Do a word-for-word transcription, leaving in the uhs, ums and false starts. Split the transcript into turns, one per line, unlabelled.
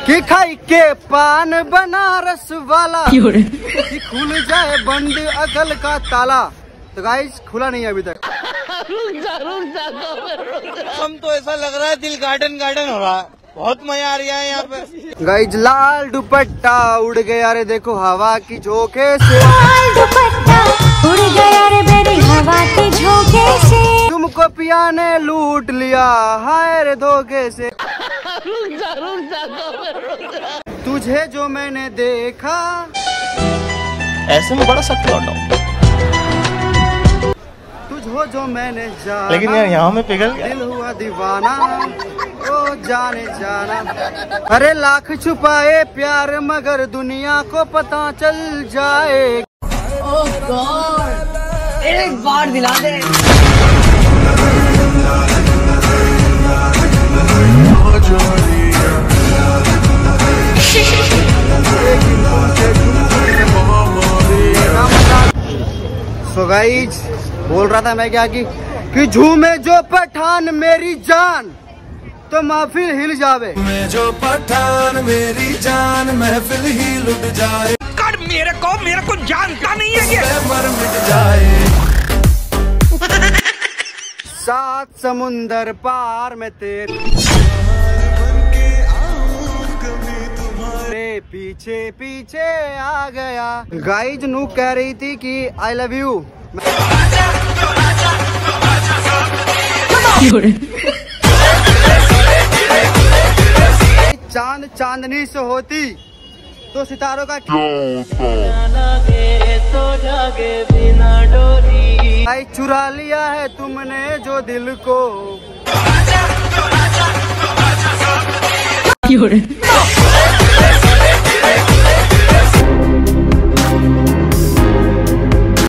कि खाई के पान बनारस वाला कि खुल जाए बंद अकल का ताला। तो गाइस खुला नहीं है अभी तक।
हम तो ऐसा लग रहा है दिल गार्डन गार्डन हो रहा है, बहुत मजा आ रहा है यहाँ पे।
गाइस लाल दुपट्टा उड़ गया रे देखो हवा की झोंके से,
लाल दुपट्टा उड़ गया रे मेरी हवा की झोंके से,
तुमको पिया ने लूट लिया हाय रे धोखे से। तुझे जो मैंने देखा
ऐसे में बड़ा सख्त लौटा,
तुझको जो मैंने जाना,
लेकिन यार यहाँ में पिघल गया,
दिल हुआ दीवाना ओ जाने जाना। अरे लाख छुपाए प्यार मगर दुनिया को पता चल जाए।
ओह गॉड, एक बार दिला दे।
सो गाइज बोल रहा था मैं क्या कि, कि झूमे जो पठान मेरी जान तो महफिल हिल जावे,
मैं जो पठान मेरी जान महफिल ही लुट जाए।
कर मेरे को मेरे को जानता नहीं है ये
मर मिट जाए।
सात समुंदर पार में तेरे पीछे पीछे आ गया। गाइज नू कह रही थी कि आई लव यू। चांद चांदनी से होती तो सितारों का क्या भाई चुरा लिया है तुमने जो दिल को।